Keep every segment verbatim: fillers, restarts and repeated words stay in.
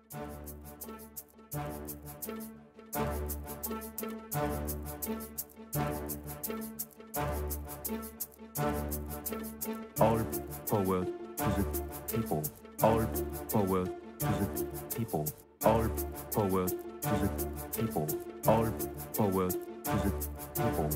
All power to the people. All power to the people. All power to the people. All power to the people.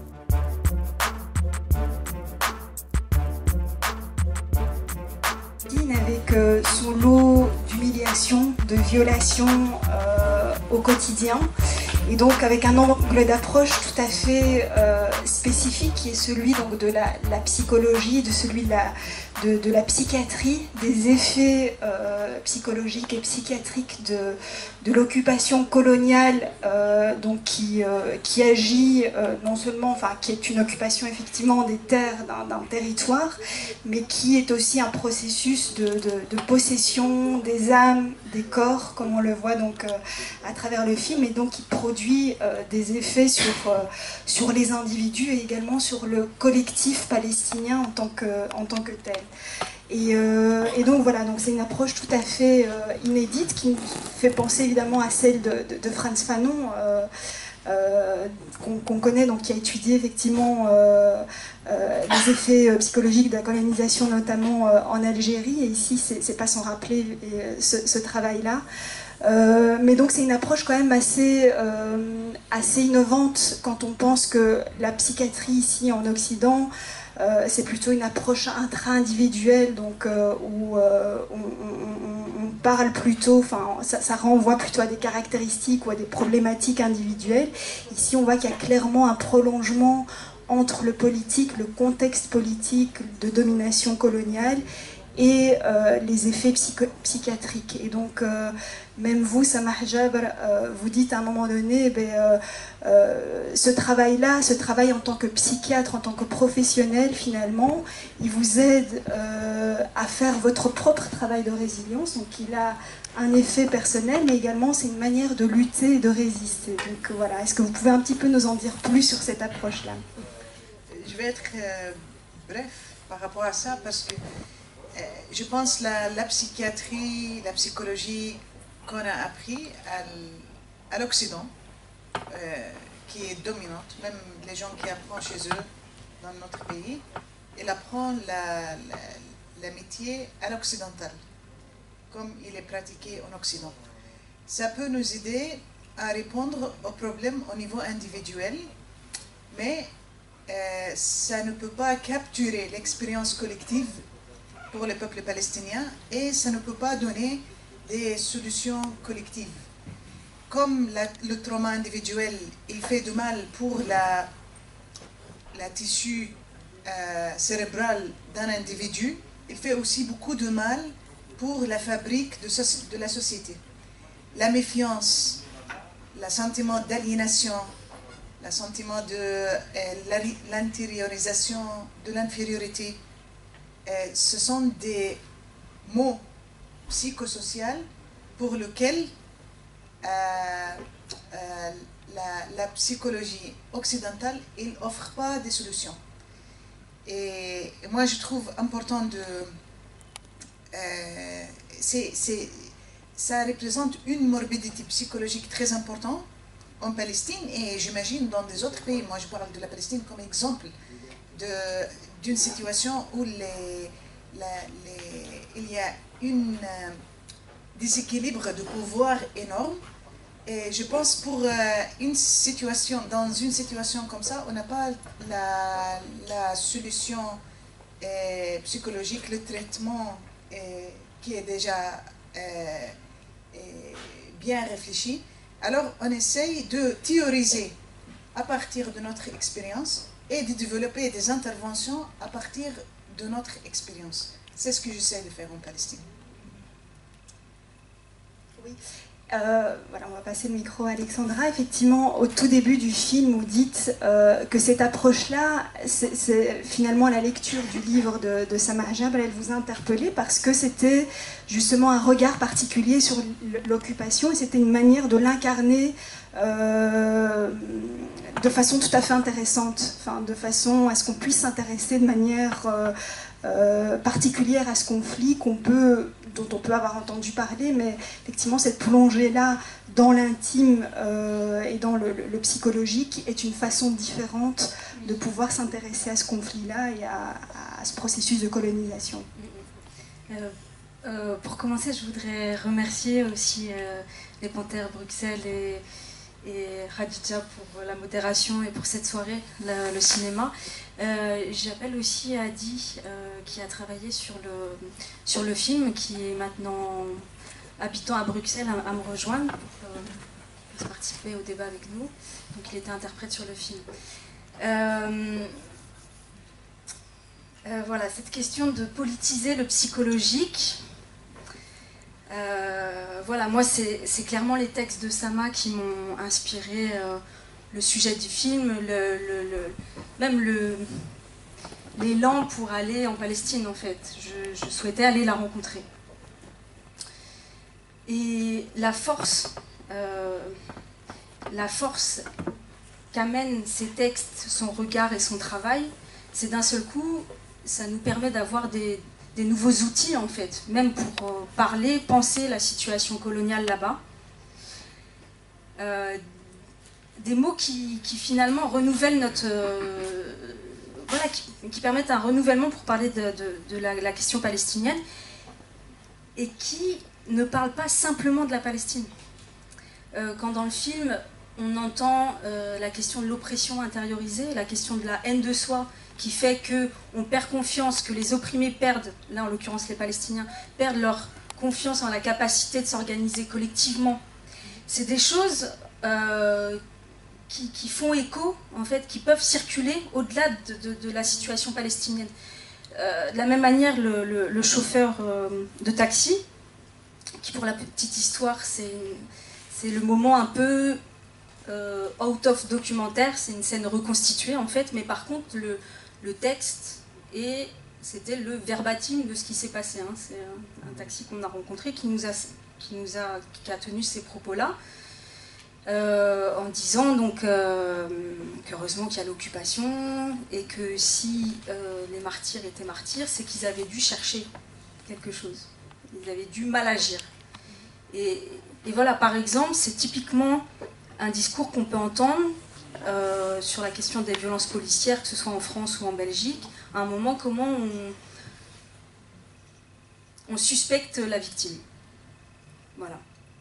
Avec euh, son lot d'humiliations, de violations euh, au quotidien, et donc avec un angle d'approche tout à fait euh, spécifique qui est celui donc, de la, la psychologie, de celui de la, de, de la psychiatrie, des effets euh, psychologiques et psychiatriques de, de l'occupation coloniale euh, donc qui, euh, qui agit euh, non seulement, enfin qui est une occupation effectivement des terres d'un territoire, mais qui est aussi un processus de, de, de possession des âmes, des corps, comme on le voit donc euh, à travers le film, et donc qui produit euh, des effets sur, euh, sur les individus et également sur le collectif palestinien en tant que, en tant que tel. Et, euh, et donc voilà, donc c'est une approche tout à fait euh, inédite qui nous fait penser évidemment à celle de, de, de Frantz Fanon, euh, euh, qu'on qu'on connaît, donc qui a étudié effectivement euh, euh, les effets psychologiques de la colonisation, notamment euh, en Algérie. Et ici, c'est pas sans rappeler et, ce, ce travail-là. Euh, mais donc c'est une approche quand même assez, euh, assez innovante quand on pense que la psychiatrie ici en Occident, Euh, c'est plutôt une approche intra-individuelle, donc euh, où euh, on, on, on parle plutôt, enfin ça, ça renvoie plutôt à des caractéristiques ou à des problématiques individuelles. Ici, on voit qu'il y a clairement un prolongement entre le politique, le contexte politique de domination coloniale et euh, les effets psycho psychiatriques. Et donc, euh, même vous, Samah Jabr, euh, vous dites à un moment donné, ben, euh, euh, ce travail-là, ce travail en tant que psychiatre, en tant que professionnel, finalement, il vous aide euh, à faire votre propre travail de résilience. Donc, il a un effet personnel, mais également, c'est une manière de lutter et de résister. Donc, voilà. Est-ce que vous pouvez un petit peu nous en dire plus sur cette approche-là? Je vais être euh, bref par rapport à ça, parce que Euh, je pense que la, la psychiatrie, la psychologie qu'on a appris à l'Occident, euh, qui est dominante, même les gens qui apprennent chez eux dans notre pays, ils apprennent l'amitié à l'occidental, comme il est pratiqué en Occident. Ça peut nous aider à répondre aux problèmes au niveau individuel, mais euh, ça ne peut pas capturer l'expérience collective pour le peuple palestinien, et ça ne peut pas donner des solutions collectives. Comme la, le trauma individuel, il fait du mal pour la, la tissu euh, cérébral d'un individu, il fait aussi beaucoup de mal pour la fabrique de, de la société. La méfiance, le sentiment d'aliénation, le sentiment de euh, l'intériorisation de l'infériorité, Euh, ce sont des mots psychosociaux pour lesquels euh, euh, la, la psychologie occidentale n'offre pas des solutions. Et, et moi, je trouve important de... Euh, c'est, c'est, ça représente une morbidité psychologique très importante en Palestine, et j'imagine dans des autres pays. Moi, je parle de la Palestine comme exemple de... d'une situation où les, la, les, il y a un euh, déséquilibre de pouvoir énorme. Et je pense pour euh, une situation, dans une situation comme ça, on n'a pas la, la solution euh, psychologique, le traitement euh, qui est déjà euh, euh, bien réfléchi. Alors on essaye de théoriser à partir de notre expérience et de développer des interventions à partir de notre expérience. C'est ce que j'essaie de faire en Palestine. Oui. Euh, voilà, on va passer le micro à Alexandra. Effectivement, au tout début du film, vous dites euh, que cette approche-là, c'est finalement la lecture du livre de, de Samah Jabr, elle vous a interpellé parce que c'était justement un regard particulier sur l'occupation, et c'était une manière de l'incarner euh, de façon tout à fait intéressante, enfin, de façon à ce qu'on puisse s'intéresser de manière euh, euh, particulière à ce conflit qu'on peut, dont on peut avoir entendu parler, mais effectivement cette plongée-là dans l'intime euh, et dans le, le, le psychologique est une façon différente de pouvoir s'intéresser à ce conflit-là et à, à ce processus de colonisation. Euh, euh, pour commencer, je voudrais remercier aussi euh, les Panthères Bruxelles et, et Khadija pour la modération et pour cette soirée, la, le cinéma. Euh, J'appelle aussi Adi euh, qui a travaillé sur le, sur le film, qui est maintenant habitant à Bruxelles, à, à me rejoindre pour, euh, pour participer au débat avec nous. Donc il était interprète sur le film. Euh, euh, voilà, cette question de politiser le psychologique. Euh, voilà, moi c'est clairement les textes de Sama qui m'ont inspiré euh, le sujet du film, le, le, le, même le, l'élan pour aller en Palestine en fait. Je, je souhaitais aller la rencontrer. Et la force, euh, la force qu'amènent ces textes, son regard et son travail, c'est d'un seul coup, ça nous permet d'avoir des, des nouveaux outils en fait, même pour euh, parler, penser la situation coloniale là-bas. Euh, des mots qui, qui finalement renouvellent notre... Euh, voilà, qui, qui permettent un renouvellement pour parler de, de, de la, la question palestinienne et qui ne parlent pas simplement de la Palestine. Euh, quand dans le film, on entend euh, la question de l'oppression intériorisée, la question de la haine de soi, qui fait qu'on perd confiance, que les opprimés perdent, là en l'occurrence les Palestiniens, perdent leur confiance en la capacité de s'organiser collectivement. C'est des choses euh, qui, qui font écho, en fait, qui peuvent circuler au-delà de, de, de la situation palestinienne. Euh, de la même manière, le, le, le chauffeur euh, de taxi, qui pour la petite histoire, c'est le moment un peu euh, out of documentaire, c'est une scène reconstituée en fait, mais par contre le, le texte, et c'était le verbatim de ce qui s'est passé. Hein. C'est un, un taxi qu'on a rencontré qui nous a, qui nous a, qui a tenu ces propos-là, euh, en disant donc euh, qu'heureusement qu'il y a l'occupation, et que si euh, les martyrs étaient martyrs, c'est qu'ils avaient dû chercher quelque chose. Ils avaient dû mal agir. Et, et voilà, par exemple, c'est typiquement un discours qu'on peut entendre euh, sur la question des violences policières, que ce soit en France ou en Belgique. À un moment, comment on, on suspecte la victime. Voilà.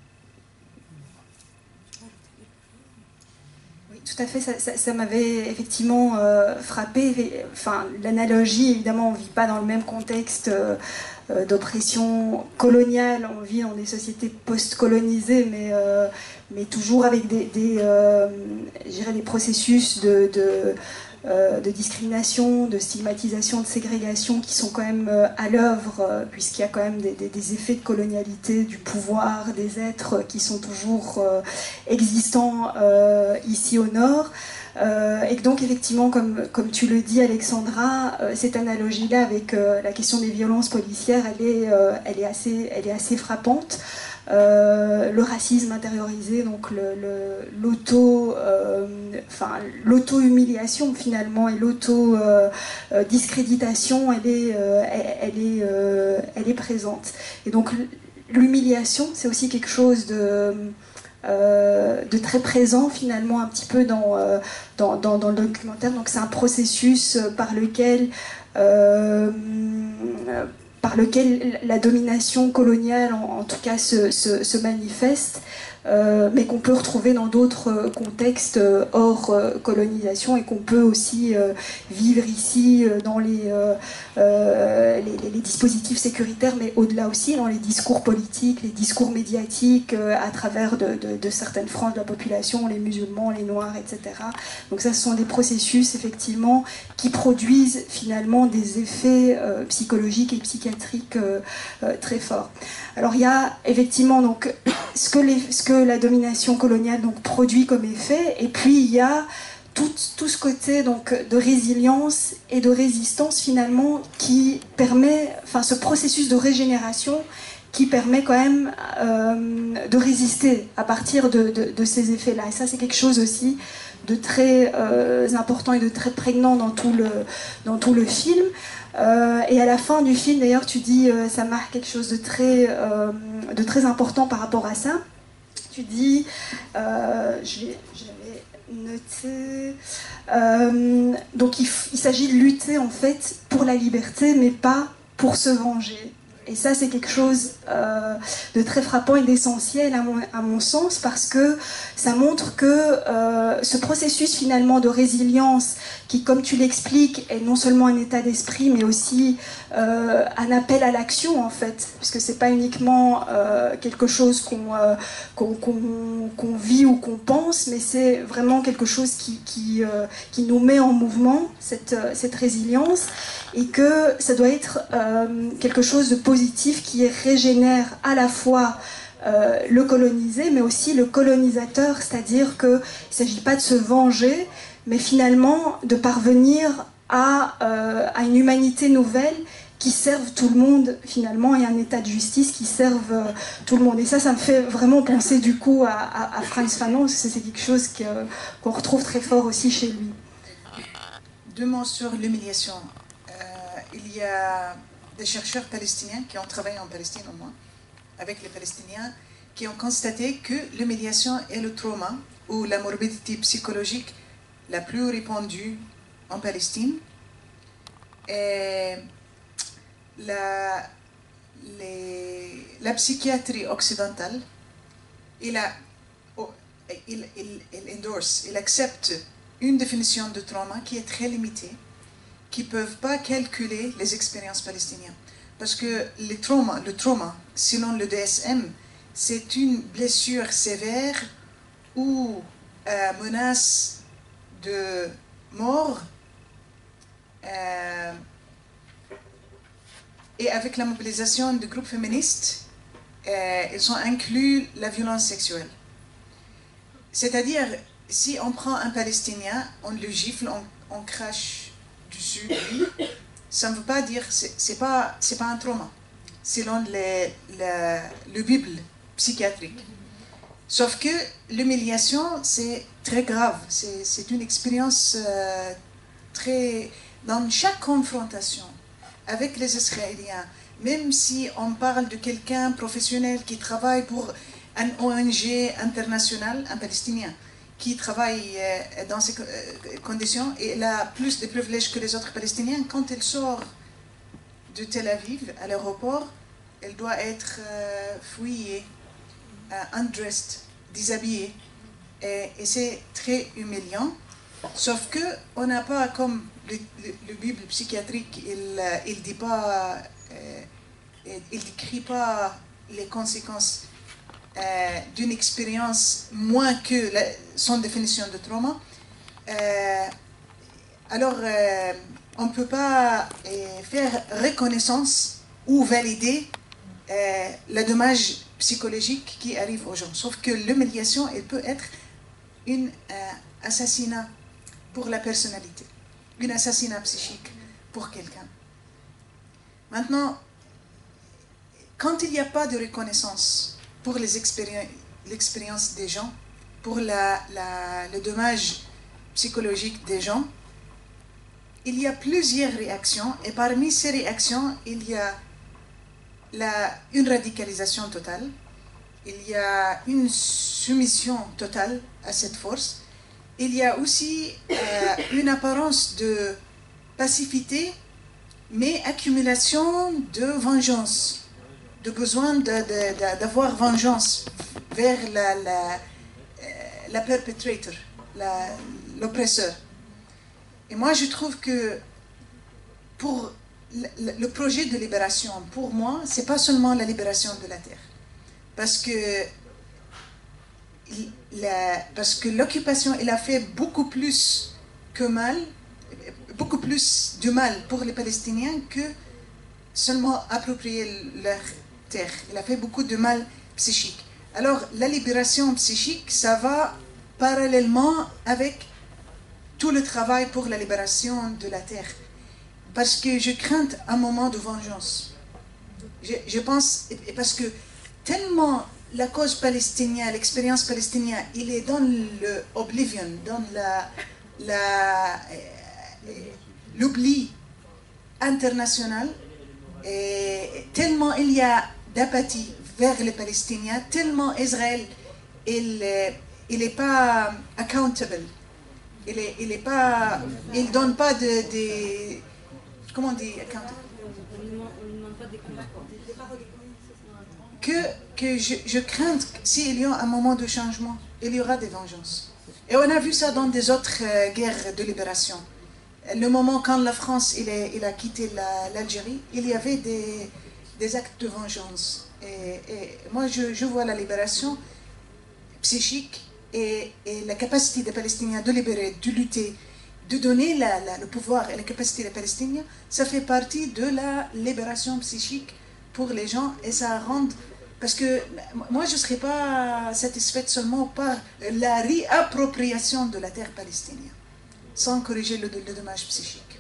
Oui, tout à fait. Ça, ça, ça m'avait effectivement euh, frappé. Enfin, l'analogie, évidemment, on ne vit pas dans le même contexte euh, d'oppression coloniale, on vit dans des sociétés post-colonisées, mais, euh, mais toujours avec des, des, euh, je dirais des processus de, de, euh, de discrimination, de stigmatisation, de ségrégation qui sont quand même euh, à l'œuvre, euh, puisqu'il y a quand même des, des, des effets de colonialité, du pouvoir, des êtres qui sont toujours euh, existants euh, ici au Nord. Euh, et donc effectivement, comme, comme tu le dis Alexandra, euh, cette analogie-là avec euh, la question des violences policières, elle est, euh, elle est, assez, elle est assez frappante. Euh, le racisme intériorisé, donc l'auto, euh, enfin l'auto-humiliation finalement et l'auto-discréditation, elle est, euh, elle, elle est, euh, elle est présente. Et donc l'humiliation, c'est aussi quelque chose de Euh, de très présent finalement un petit peu dans, euh, dans, dans, dans le documentaire. Donc c'est un processus par lequel euh, par lequel la domination coloniale en, en tout cas se, se, se manifeste, euh, mais qu'on peut retrouver dans d'autres contextes hors colonisation et qu'on peut aussi euh, vivre ici dans les, euh, euh, les, les, les dispositifs sécuritaires, mais au-delà aussi dans les discours politiques, les discours médiatiques euh, à travers de, de, de certaines franges de la population, les musulmans, les noirs, et cetera. Donc ça, ce sont des processus effectivement qui produisent finalement des effets euh, psychologiques et psychiatriques euh, euh, très forts. Alors il y a effectivement donc ce que, les, ce que la domination coloniale donc produit comme effet, et puis il y a tout, tout ce côté donc de résilience et de résistance finalement qui permet, enfin ce processus de régénération qui permet quand même euh, de résister à partir de, de, de ces effets-là. Et ça c'est quelque chose aussi de très euh, important et de très prégnant dans tout le, dans tout le film. Euh, et à la fin du film, d'ailleurs, tu dis euh, ça marque quelque chose de très, euh, de très important par rapport à ça. Tu dis, euh, je vais, j'avais noté, euh, donc il, il s'agit de lutter en fait pour la liberté, mais pas pour se venger. Et ça, c'est quelque chose euh, de très frappant et d'essentiel à mon, à mon sens, parce que ça montre que euh, ce processus finalement de résilience, qui, comme tu l'expliques, est non seulement un état d'esprit, mais aussi euh, un appel à l'action, en fait, parce que c'est pas uniquement euh, quelque chose qu'on euh, qu'on, qu'on, qu'on vit ou qu'on pense, mais c'est vraiment quelque chose qui, qui, euh, qui nous met en mouvement, cette, cette résilience, et que ça doit être euh, quelque chose de positif qui régénère à la fois euh, le colonisé, mais aussi le colonisateur, c'est-à-dire qu'il ne s'agit pas de se venger, mais finalement de parvenir à, euh, à une humanité nouvelle qui serve tout le monde finalement, et un état de justice qui serve euh, tout le monde. Et ça, ça me fait vraiment penser du coup à, à, à Frantz Fanon, parce que c'est quelque chose que, qu'on retrouve très fort aussi chez lui. Deux mots sur l'humiliation. Il y a des chercheurs palestiniens qui ont travaillé en Palestine au moins, avec les Palestiniens, qui ont constaté que l'humiliation est le trauma ou la morbidité psychologique la plus répandue en Palestine. Et la, les, la psychiatrie occidentale, il, a, il, il, il endorse, il accepte une définition de trauma qui est très limitée, qui ne peuvent pas calculer les expériences palestiniennes. Parce que les traumas, le trauma, selon le D S M, c'est une blessure sévère ou euh, menace de mort. Euh, et avec la mobilisation de groupes féministes, euh, ils ont inclus la violence sexuelle. C'est-à-dire, si on prend un Palestinien, on le gifle, on, on crache dessus lui, ça ne veut pas dire, c'est, c'est pas, c'est pas un trauma, selon les, les, le Bible psychiatrique. Sauf que l'humiliation, c'est très grave, c'est, c'est une expérience euh, très... Dans chaque confrontation avec les Israéliens, même si on parle de quelqu'un professionnel qui travaille pour un O N G international, un Palestinien, qui travaille dans ces conditions et elle a plus de privilèges que les autres Palestiniens. Quand elle sort de Tel Aviv à l'aéroport, elle doit être fouillée, undressed, déshabillée. Et, et c'est très humiliant. Sauf qu'on n'a pas, comme le, le, le Bible psychiatrique, il ne dit pas, euh, il décrit pas les conséquences Euh, d'une expérience moins que la, son définition de trauma, euh, alors euh, on ne peut pas euh, faire reconnaissance ou valider euh, le dommage psychologique qui arrive aux gens. Sauf que l'humiliation, elle peut être un euh, assassinat pour la personnalité, un assassinat psychique pour quelqu'un. Maintenant, quand il n'y a pas de reconnaissance pour les expériences, l'expérience des gens, pour la, la, le dommage psychologique des gens, il y a plusieurs réactions, et parmi ces réactions, il y a la, une radicalisation totale, il y a une soumission totale à cette force, il y a aussi euh, une apparence de passivité, mais accumulation de vengeance, de besoin de, de, de, d'avoir vengeance vers la, la, la perpetrator, la, l'oppresseur. Et moi, je trouve que pour le, le projet de libération, pour moi, ce n'est pas seulement la libération de la terre. Parce que, la, parce que l'occupation, elle a fait beaucoup plus que mal, beaucoup plus de mal pour les Palestiniens que seulement approprier leur terre. Il a fait beaucoup de mal psychique. Alors, la libération psychique, ça va parallèlement avec tout le travail pour la libération de la terre. Parce que je crains un moment de vengeance. Je, je pense, parce que tellement la cause palestinienne, l'expérience palestinienne, il est dans l'oblivion, dans la, la, l'oubli international. Et tellement il y a d'apathie vers les Palestiniens, tellement Israël, il il est pas accountable, il est il est pas, il donne pas de, de comment on dit accountable, que que je, je crains que s'il y a un moment de changement, il y aura des vengeances. Et on a vu ça dans des autres euh, guerres de libération. Le moment quand la France il, est, il a quitté l'Algérie, il y avait des, des actes de vengeance. Et, et moi, je, je vois la libération psychique et, et la capacité des Palestiniens de libérer, de lutter, de donner la, la, le pouvoir et la capacité des Palestiniens, ça fait partie de la libération psychique pour les gens et ça rend... Parce que moi, je ne serais pas satisfaite seulement par la réappropriation de la terre palestinienne, sans corriger le, le dommage psychique.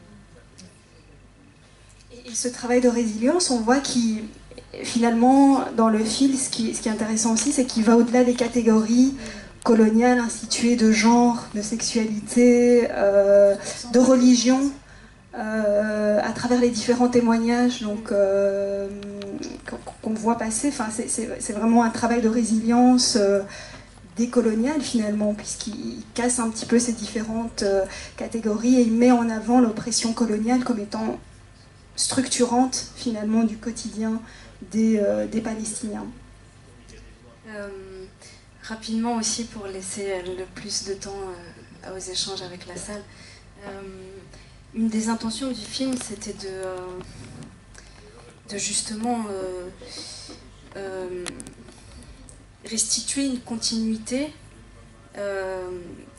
Et ce travail de résilience, on voit qu'il, finalement, dans le film, ce qui, ce qui est intéressant aussi, c'est qu'il va au-delà des catégories coloniales instituées de genre, de sexualité, euh, de religion, euh, à travers les différents témoignages donc, euh, qu'on voit passer. Enfin, c'est vraiment un travail de résilience euh, décoloniale finalement, puisqu'il casse un petit peu ces différentes euh, catégories et il met en avant l'oppression coloniale comme étant structurante finalement du quotidien des, euh, des Palestiniens. Euh, rapidement aussi pour laisser le plus de temps euh, aux échanges avec la salle. Euh, une des intentions du film, c'était de, euh, de justement euh, euh, restituer une continuité, euh,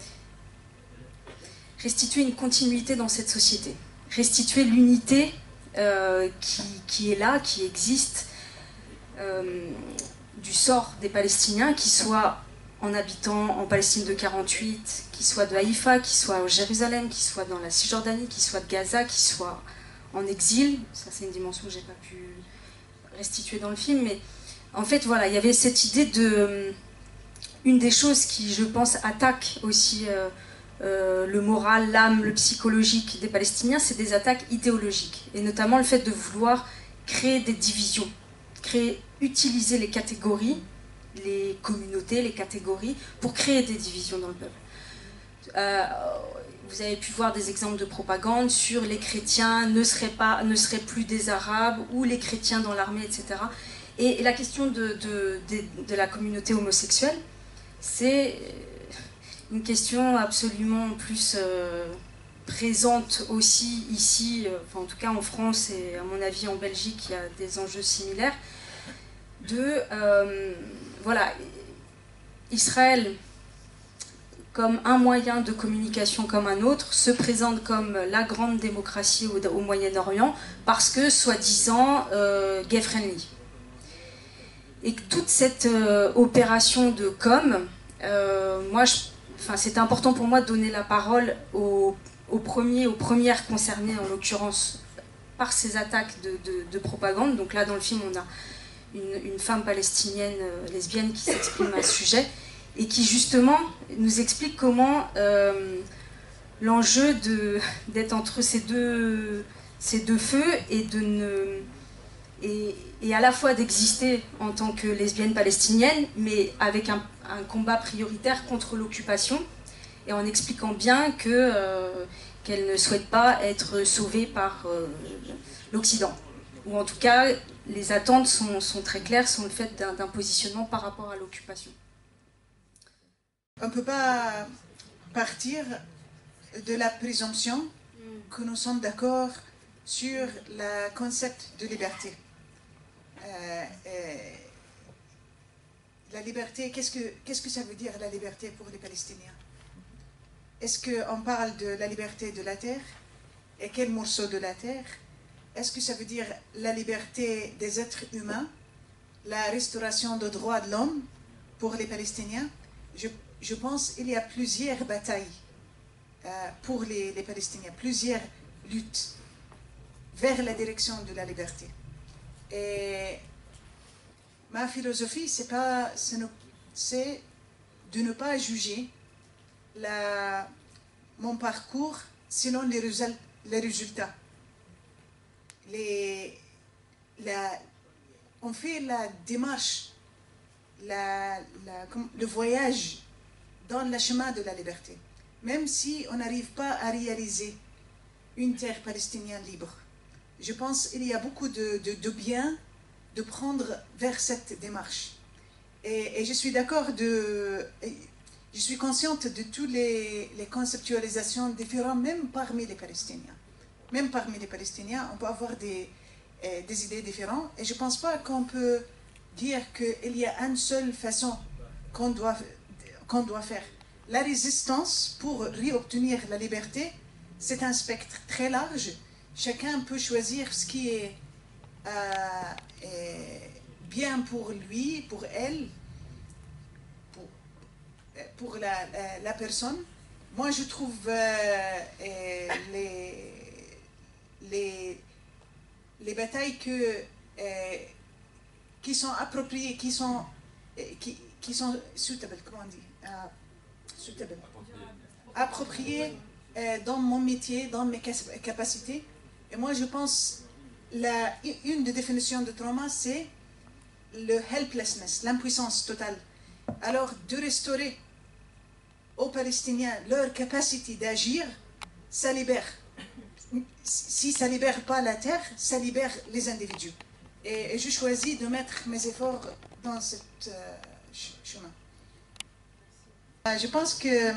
restituer une continuité dans cette société, restituer l'unité euh, qui, qui est là, qui existe, euh, du sort des Palestiniens, qu'ils soient en habitant en Palestine de quarante-huit, qu'ils soient de Haïfa, qu'ils soient au Jérusalem, qu'ils soient dans la Cisjordanie, qu'ils soient de Gaza, qu'ils soient en exil. Ça, c'est une dimension que j'ai pas pu restituer dans le film, mais en fait, voilà, il y avait cette idée de... Une des choses qui, je pense, attaque aussi euh, euh, le moral, l'âme, le psychologique des Palestiniens, c'est des attaques idéologiques. Et notamment le fait de vouloir créer des divisions, créer, utiliser les catégories, les communautés, les catégories, pour créer des divisions dans le peuple. Euh, vous avez pu voir des exemples de propagande sur les chrétiens ne seraient, pas, ne seraient plus des Arabes, ou les chrétiens dans l'armée, et cetera. Et, et la question de, de, de, de la communauté homosexuelle, c'est une question absolument plus euh, présente aussi ici, euh, enfin, en tout cas en France et à mon avis en Belgique, il y a des enjeux similaires, de, euh, voilà, Israël, comme un moyen de communication comme un autre, se présente comme la grande démocratie au, au Moyen-Orient parce que, soi-disant, euh, gay-friendly. Et que toute cette euh, opération de com, euh, moi, c'était important pour moi de donner la parole aux, aux premiers, aux premières concernées, en l'occurrence, par ces attaques de, de, de propagande. Donc là, dans le film, on a une, une femme palestinienne euh, lesbienne qui s'exprime à ce sujet, et qui justement nous explique comment euh, l'enjeu d'être entre ces deux, ces deux feux et, de ne, et, et à la fois d'exister en tant que lesbienne palestinienne, mais avec un, un combat prioritaire contre l'occupation, et en expliquant bien que, euh, qu'elle ne souhaite pas être sauvée par euh, l'Occident. Ou en tout cas, les attentes sont, sont très claires, sont le fait d'un d'un positionnement par rapport à l'occupation. On ne peut pas partir de la présomption que nous sommes d'accord sur le concept de liberté. Euh, euh, la liberté, qu'est-ce que, qu'est-ce que ça veut dire la liberté pour les Palestiniens? Est-ce qu'on parle de la liberté de la terre? Et quel morceau de la terre? Est-ce que ça veut dire la liberté des êtres humains? La restauration des droits de l'homme pour les Palestiniens? Je Je pense qu'il y a plusieurs batailles euh, pour les, les Palestiniens, plusieurs luttes vers la direction de la liberté. Et ma philosophie, c'est pas, c'est de ne pas juger la, mon parcours selon les, les résultats. Les, la, on fait la démarche, la, la, le voyage dans le chemin de la liberté, même si on n'arrive pas à réaliser une terre palestinienne libre. Je pense qu'il y a beaucoup de, de, de bien de prendre vers cette démarche. Et, et je suis d'accord de... Je suis consciente de toutes les, les conceptualisations différentes, même parmi les Palestiniens. Même parmi les Palestiniens, on peut avoir des, eh, des idées différentes. Et je ne pense pas qu'on peut dire qu'il y a une seule façon qu'on doit, qu'on doit faire. La résistance pour réobtenir la liberté, c'est un spectre très large. Chacun peut choisir ce qui est, euh, est bien pour lui, pour elle, pour, pour la, la, la personne. Moi, je trouve euh, les, les, les batailles que, euh, qui sont appropriées, qui sont, qui, qui sont suitable, comment on dit, euh, suitable, appropriées euh, dans mon métier, dans mes capacités. Et moi, je pense la, une des définitions de trauma, c'est le helplessness, l'impuissance totale. Alors, de restaurer aux Palestiniens leur capacité d'agir, ça libère. Si ça ne libère pas la terre, ça libère les individus. Et, et je choisis de mettre mes efforts dans ce euh, chemin. Je pense que,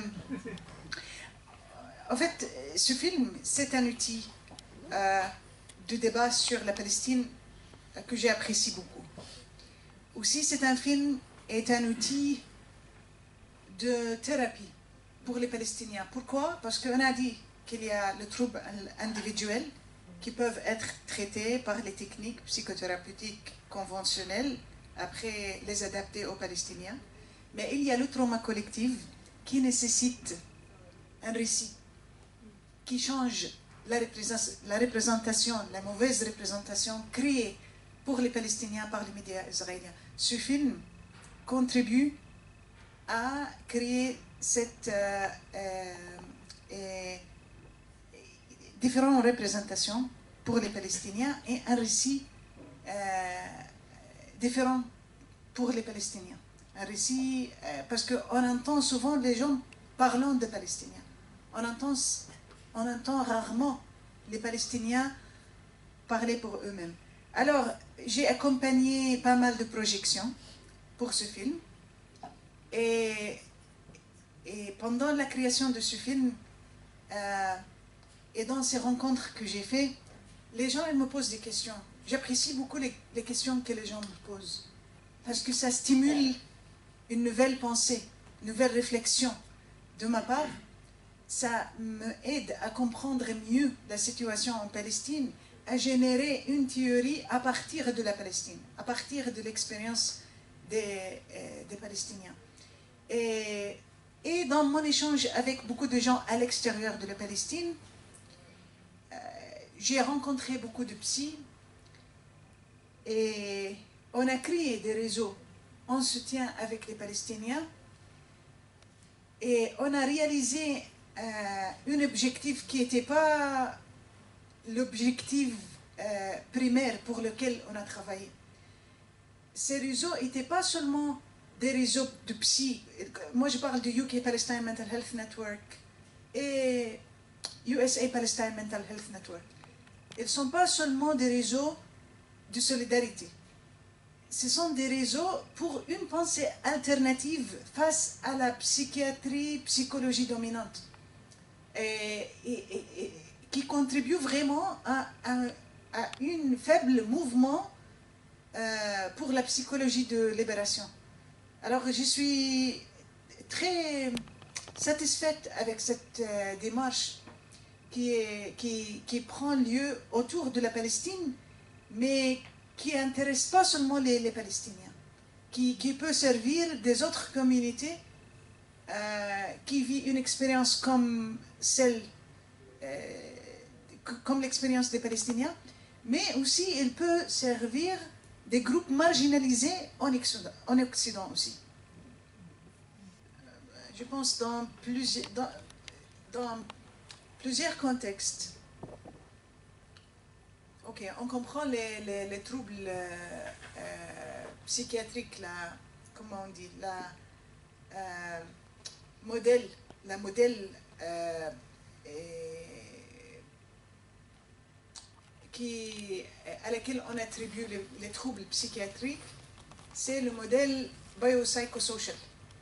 en fait, ce film, c'est un outil euh, de débat sur la Palestine euh, que j'apprécie beaucoup. Aussi, c'est un film est un outil de thérapie pour les Palestiniens. Pourquoi? Parce qu'on a dit qu'il y a le trouble individuel qui peuvent être traités par les techniques psychothérapeutiques conventionnelles, après les adapter aux Palestiniens. Mais il y a le trauma collectif qui nécessite un récit qui change la, la représentation, la mauvaise représentation créée pour les Palestiniens par les médias israéliens. Ce film contribue à créer cette euh, euh, euh, différentes représentations pour les Palestiniens et un récit euh, différent pour les Palestiniens. Un récit, euh, parce qu'on entend souvent les gens parlant de Palestiniens. On entend, on entend rarement les Palestiniens parler pour eux-mêmes. Alors, j'ai accompagné pas mal de projections pour ce film. Et, et pendant la création de ce film, euh, et dans ces rencontres que j'ai faites, les gens ils me posent des questions. J'apprécie beaucoup les, les questions que les gens me posent. Parce que ça stimule une nouvelle pensée, une nouvelle réflexion de ma part. Ça m'aide à comprendre mieux la situation en Palestine, à générer une théorie à partir de la Palestine, à partir de l'expérience des, euh, des Palestiniens. Et, et dans mon échange avec beaucoup de gens à l'extérieur de la Palestine, euh, j'ai rencontré beaucoup de psy et on a créé des réseaux en soutien avec les Palestiniens et on a réalisé euh, un objectif qui n'était pas l'objectif euh, primaire pour lequel on a travaillé. Ces réseaux n'étaient pas seulement des réseaux de psy. Moi, je parle du U K Palestine Mental Health Network et U S A Palestine Mental Health Network. Ils ne sont pas seulement des réseaux de solidarité. Ce sont des réseaux pour une pensée alternative face à la psychiatrie, psychologie dominante. Et, et, et, et qui contribuent vraiment à, à, à un faible mouvement euh, pour la psychologie de libération. Alors, je suis très satisfaite avec cette euh, démarche qui, est, qui, qui prend lieu autour de la Palestine, mais qui n'intéresse pas seulement les, les Palestiniens, qui, qui peut servir des autres communautés euh, qui vivent une expérience comme celle, euh, comme l'expérience des Palestiniens, mais aussi il peut servir des groupes marginalisés en Occident, en Occident aussi. Je pense dans plusieurs, dans, dans plusieurs contextes. Ok, on comprend les, les, les troubles euh, euh, psychiatriques, la, comment on dit, la euh, modèle, la modèle euh, et, qui, à laquelle on attribue les, les troubles psychiatriques, c'est le modèle biopsychosocial.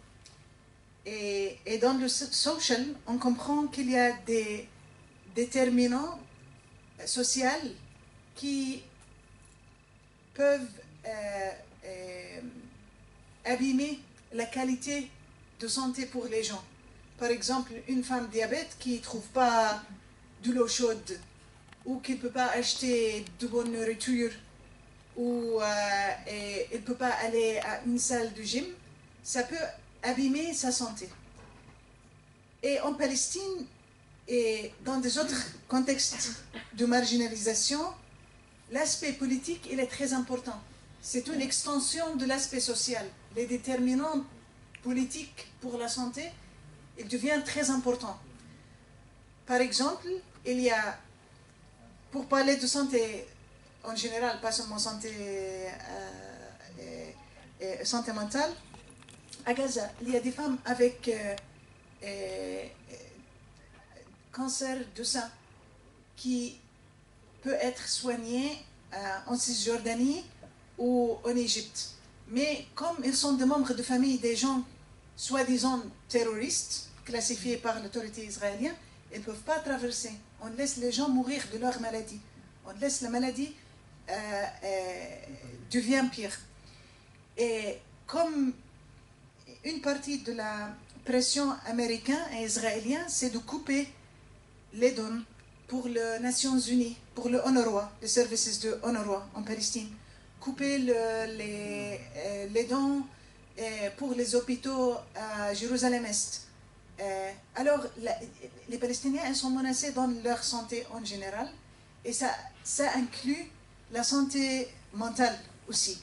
Et, et dans le social, on comprend qu'il y a des déterminants sociaux qui peuvent euh, euh, abîmer la qualité de santé pour les gens. Par exemple, une femme diabète qui ne trouve pas de l'eau chaude ou qui ne peut pas acheter de bonne nourriture ou euh, elle ne peut pas aller à une salle de gym, ça peut abîmer sa santé. Et en Palestine et dans des autres contextes de marginalisation, l'aspect politique, il est très important. C'est une extension de l'aspect social. Les déterminants politiques pour la santé, il devient très important. Par exemple, il y a, pour parler de santé en général, pas seulement santé, euh, et, et santé mentale, à Gaza, il y a des femmes avec euh, euh, cancer de sein qui peut être soigné euh, en Cisjordanie ou en Égypte. Mais comme ils sont des membres de famille des gens soi-disant terroristes, classifiés par l'autorité israélienne, ils ne peuvent pas traverser. On laisse les gens mourir de leur maladie. On laisse la maladie euh, euh, devient pire. Et comme une partie de la pression américaine et israélienne, c'est de couper les dons pour les Nations Unies, pour le UNRWA, les services de UNRWA en Palestine, couper le, les, les dons pour les hôpitaux à Jérusalem-Est. Alors, la, les Palestiniens ils sont menacés dans leur santé en général, et ça, ça inclut la santé mentale aussi.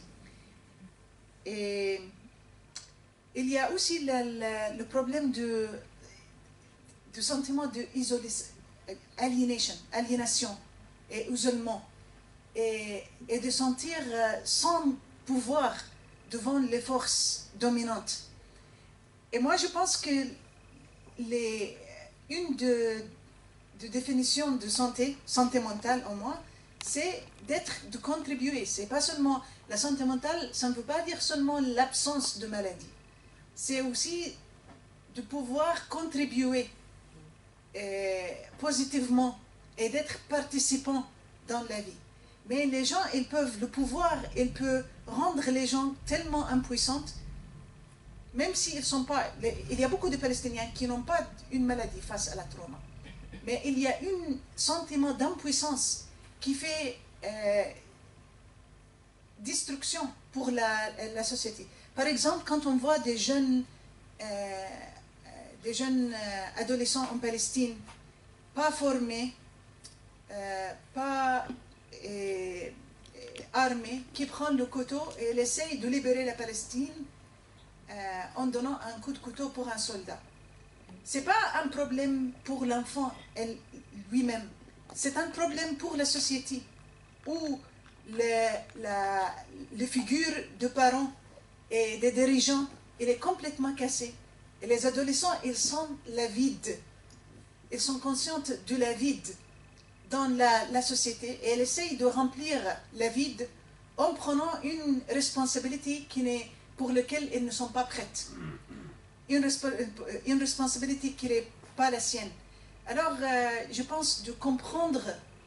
Et il y a aussi le, le, le problème de, de sentiment d'isolation, alienation, aliénation et isolement, et, et de sentir sans pouvoir devant les forces dominantes. Et moi, je pense que les, une de, de définitions de santé, santé mentale en moi, c'est d'être, de contribuer. C'est pas seulement la santé mentale, ça ne veut pas dire seulement l'absence de maladie. C'est aussi de pouvoir contribuer euh, positivement et d'être participant dans la vie. Mais les gens, ils peuvent, le pouvoir, il peut rendre les gens tellement impuissants, même s'ils ne sont pas... Il y a beaucoup de Palestiniens qui n'ont pas une maladie face à la trauma. Mais il y a un sentiment d'impuissance qui fait euh, destruction pour la, la société. Par exemple, quand on voit des jeunes, euh, des jeunes euh, adolescents en Palestine, pas formés, euh, pas euh, armés, qui prennent le couteau et ils essayent de libérer la Palestine euh, en donnant un coup de couteau pour un soldat. Ce n'est pas un problème pour l'enfant lui-même, c'est un problème pour la société, où les, la, les figures de parents et des dirigeants, il est complètement cassé. Et les adolescents, ils sentent la vide. Ils sont conscients de la vide dans la, la société et ils essayent de remplir la vide en prenant une responsabilité qui n'est, pour laquelle ils ne sont pas prêts. Une, une responsabilité qui n'est pas la sienne. Alors, euh, je pense de comprendre,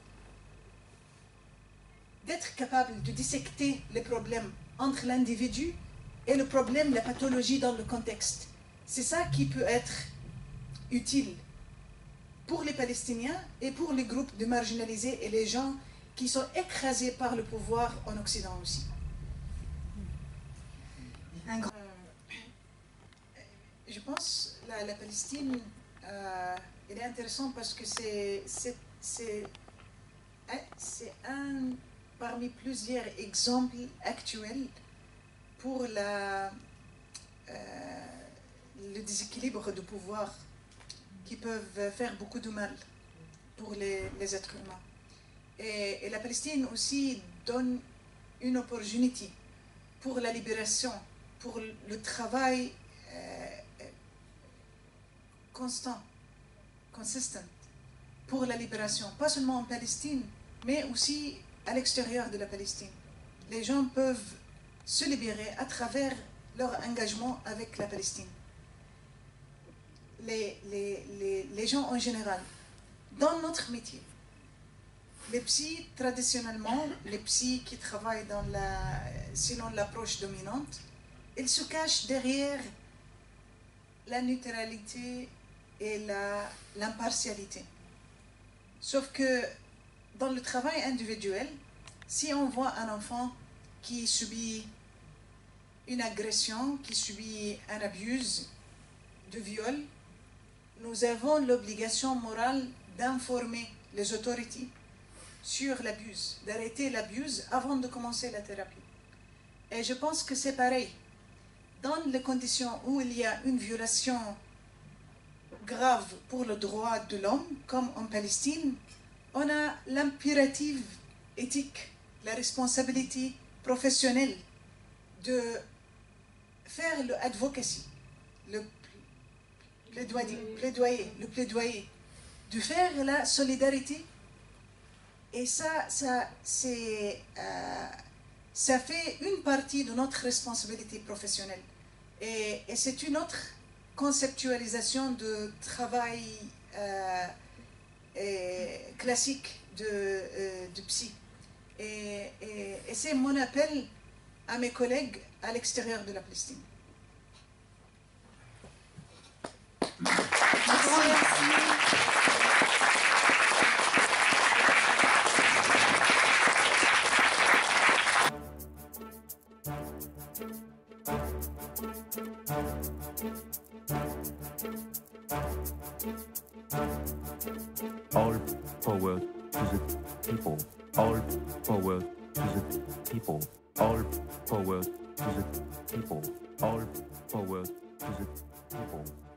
d'être capable de dissecter les problèmes entre l'individu et le problème, la pathologie dans le contexte. C'est ça qui peut être utile pour les Palestiniens et pour les groupes de marginalisés et les gens qui sont écrasés par le pouvoir en Occident aussi. Un grand... Je pense que la, la Palestine, euh, elle est intéressante parce que c'est c'est un, parmi plusieurs exemples actuels pour la, euh, le déséquilibre de pouvoir qui peuvent faire beaucoup de mal pour les, les êtres humains. Et, et la Palestine aussi donne une opportunité pour la libération, pour le travail euh, constant, consistent, pour la libération, pas seulement en Palestine, mais aussi à l'extérieur de la Palestine. Les gens peuvent se libérer à travers leur engagement avec la Palestine. Les, les, les, les gens en général, dans notre métier, les psys, traditionnellement, les psys qui travaillent dans la, selon l'approche dominante, ils se cachent derrière la neutralité et la, l'impartialité. Sauf que dans le travail individuel, si on voit un enfant qui subit une agression, qui subit un abus de viol, nous avons l'obligation morale d'informer les autorités sur l'abus, d'arrêter l'abus avant de commencer la thérapie. Et je pense que c'est pareil. Dans les conditions où il y a une violation grave pour le droit de l'homme, comme en Palestine, on a l'impératif éthique, la responsabilité professionnelle de faire le advocacy, le plaidoyer, plaidoyer, le plaidoyer, de faire la solidarité. Et ça, ça, c'est, euh, ça fait une partie de notre responsabilité professionnelle. Et, et c'est une autre conceptualisation de travail euh, et classique de, euh, de psy. Et, et, et c'est mon appel à mes collègues à l'extérieur de la Palestine. All power to the people. All power to the people. All power to the people. All power to the people.